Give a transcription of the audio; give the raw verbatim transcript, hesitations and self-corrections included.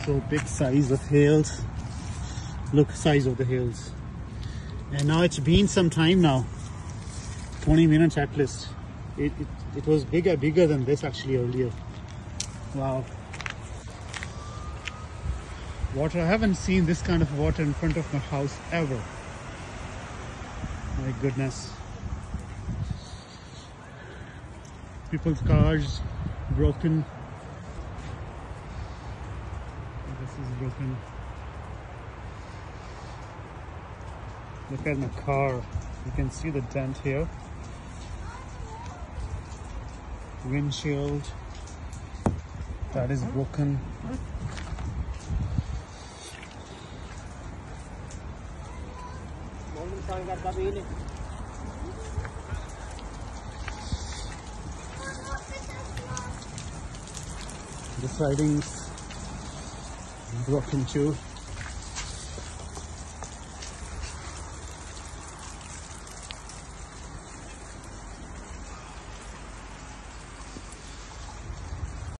So big size of hails. Look, size of the hails. And now it's been some time now. twenty minutes at least. It, it, it was bigger, bigger than this actually earlier. Wow. Water, I haven't seen this kind of water in front of my house ever. My goodness. People's cars broken. This is broken. Look at my car. You can see the dent here. Windshield. That is broken. The siding's broken too.